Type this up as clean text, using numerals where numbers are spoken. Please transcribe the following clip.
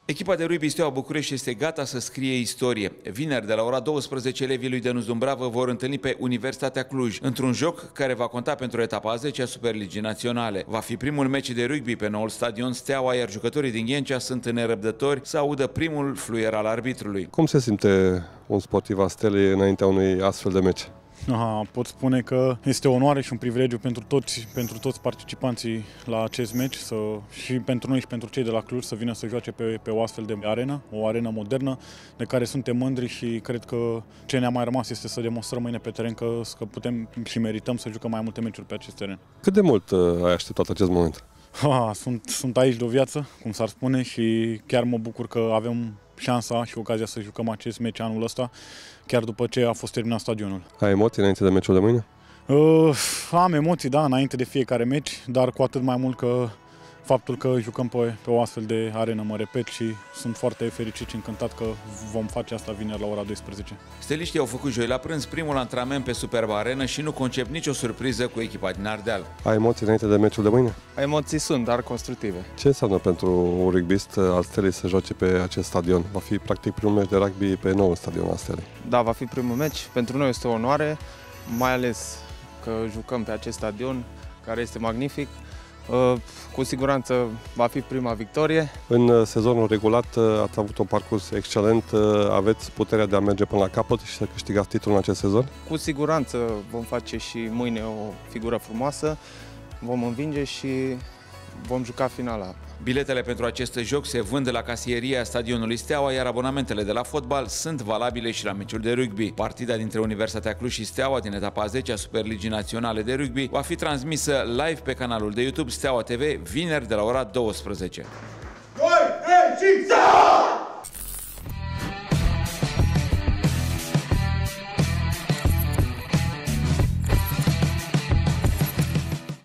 Echipa de rugby Steaua București este gata să scrie istorie. Vineri, de la ora 12, elevii lui Dănuț Dumbravă vor întâlni pe Universitatea Cluj, într-un joc care va conta pentru etapa a 10-a Superligii Naționale. Va fi primul meci de rugby pe noul stadion Steaua, iar jucătorii din Ghencea sunt nerăbdători să audă primul fluier al arbitrului. Cum se simte un sportiv a Stelei înaintea unui astfel de meci? Pot spune că este o onoare și un privilegiu pentru toți participanții la acest meci și pentru noi și pentru cei de la Cluj să vină să joace pe o astfel de arenă, o arenă modernă de care suntem mândri și cred că ce ne-a mai rămas este să demonstrăm mâine pe teren că putem și merităm să jucăm mai multe meciuri pe acest teren. Cât de mult ai așteptat acest moment? Sunt aici de o viață, cum s-ar spune, și chiar mă bucur că avem șansa și ocazia să jucăm acest meci anul ăsta, chiar după ce a fost terminat stadionul. Ai emoții înainte de meciul de mâine? Am emoții, da, înainte de fiecare meci, dar cu atât mai mult că faptul că jucăm pe o astfel de arenă, mă repet, și sunt foarte fericit și încântat că vom face asta vineri la ora 12. Steliștii au făcut joi la prânz primul antrenament pe superba arenă și nu concep nicio surpriză cu echipa din Ardeal. Ai emoții înainte de meciul de mâine? Emoții sunt, dar constructive. Ce înseamnă pentru un rugbist al Stelei să joace pe acest stadion? Va fi practic primul meci de rugby pe noul stadion al Stelei. Da, va fi primul meci. Pentru noi este o onoare, mai ales că jucăm pe acest stadion care este magnific. Cu siguranță va fi prima victorie. În sezonul regulat ați avut un parcurs excelent, aveți puterea de a merge până la capăt și să câștigați titlul în acest sezon? Cu siguranță vom face și mâine o figură frumoasă, vom învinge și vom juca finala. Biletele pentru acest joc se vând la casieria stadionului Steaua, iar abonamentele de la fotbal sunt valabile și la meciul de rugby. Partida dintre Universitatea Cluj și Steaua din etapa a 10-a Superligii Naționale de Rugby va fi transmisă live pe canalul de YouTube Steaua TV vineri de la ora 12. 2, 3, 5,